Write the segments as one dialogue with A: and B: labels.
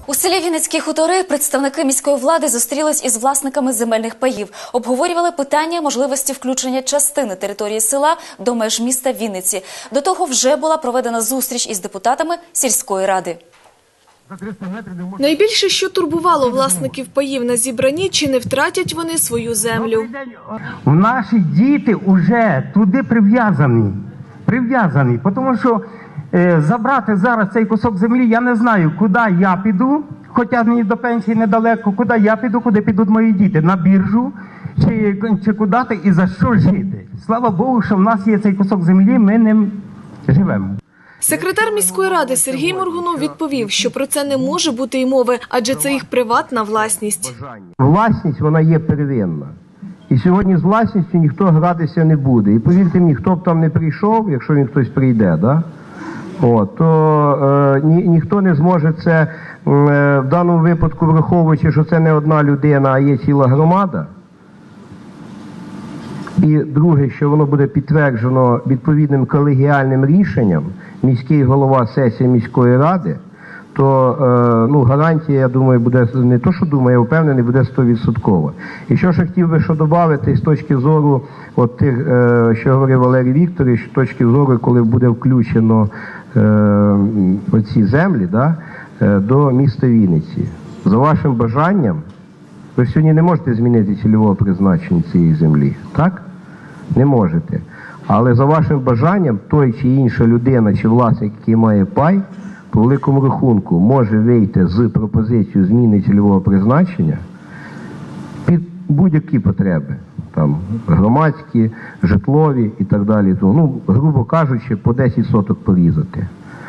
A: У селі Вінницькі хутори представники міської влади зустрілись із власниками земельних паїв. Обговорювали питання можливості включення частини території села до меж міста Вінниці. До того вже була проведена зустріч із депутатами сільської ради.
B: Найбільше, що турбувало власників паїв на зібранні, чи не втратять вони свою землю.
C: Наші діти вже туди прив'язані, тому що забрати зараз цей кусок землі, я не знаю, куди я піду, хоча мені до пенсії недалеко, куди я піду, куди підуть мої діти, на біржу, чи куди і за що жити. Слава Богу, що в нас є цей кусок землі, ми ним живемо.
B: Секретар міської ради Сергій Моргунов відповів, що про це не може бути й мови, адже це їх приватна власність.
C: Власність, вона є первинна. І сьогодні з власністю ніхто гратися не буде. І повірте мені, хто б там не прийшов, якщо він хтось прийде, то ніхто не зможе це, в даному випадку враховуючи, що це не одна людина, а є ціла громада. І друге, що воно буде підтверджено відповідним колегіальним рішенням, міський голова сесії міської ради, то гарантія, я думаю, буде не то, що думаю, я впевнений, буде 100%. І що ж я хотів би додати з точки зору тих, що говорив Валерій Вікторович, з точки зору, коли буде включено оці землі до міста Вінниці. За вашим бажанням, ви сьогодні не можете змінити цільового призначення цієї землі, так? Не можете. Але за вашим бажанням, той чи інша людина, чи власник, який має пай, по великому рахунку може вийти з пропозицією зміни цільового призначення під будь-які потреби. Там громадські, житлові і так далі. Грубо кажучи, по 10 соток порізати.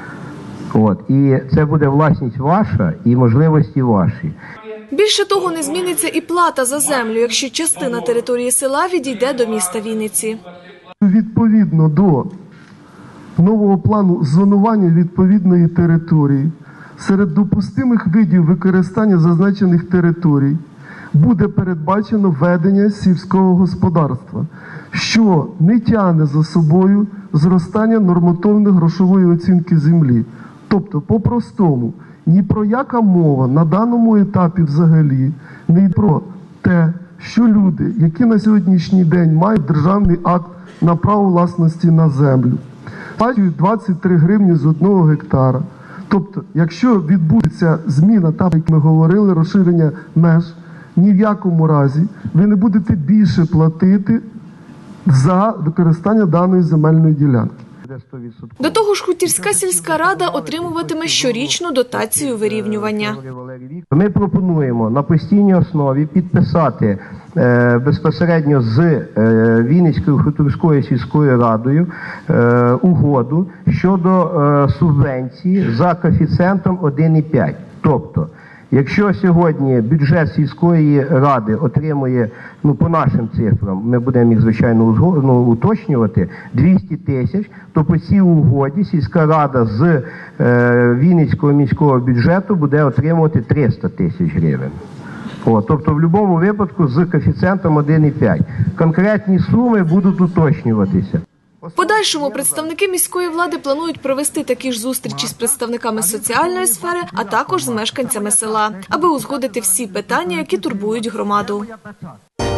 C: І це буде власність ваша і можливості ваші.
B: Більше того, не зміниться і плата за землю, якщо частина території села відійде до міста Вінниці.
D: Відповідно до нового плану зонування відповідної території, серед допустимих видів використання зазначених територій буде передбачено ведення сільського господарства, що не тягне за собою зростання нормативно-грошової оцінки землі. Тобто, по-простому, ні про яка мова на даному етапі взагалі не про те, що люди, які на сьогоднішній день мають державний акт на право власності на землю, сплачують 23 гривні з 1 гектара. Тобто, якщо відбудеться зміна, так як ми говорили, розширення меж, ні в якому разі ви не будете більше платити за використання даної земельної ділянки.
B: До того ж, Хутірська сільська рада отримуватиме щорічну дотацію вирівнювання.
C: Ми пропонуємо на постійній основі підписати безпосередньо з Вінницькою Хуторською сільською радою угоду щодо субвенції за коефіцієнтом 1,5. Тобто, якщо сьогодні бюджет сільської ради отримує, по нашим цифрам, ми будемо їх, звичайно, уточнювати, 200 тисяч, то по цій угоді сільська рада з Вінницького міського бюджету буде отримувати 300 тисяч гривень. Тобто, в будь-якому випадку з коефіцієнтом 1,5. Конкретні суми будуть уточнюватися.
B: В подальшому представники міської влади планують провести такі ж зустрічі з представниками соціальної сфери, а також з мешканцями села, аби узгодити всі питання, які турбують громаду.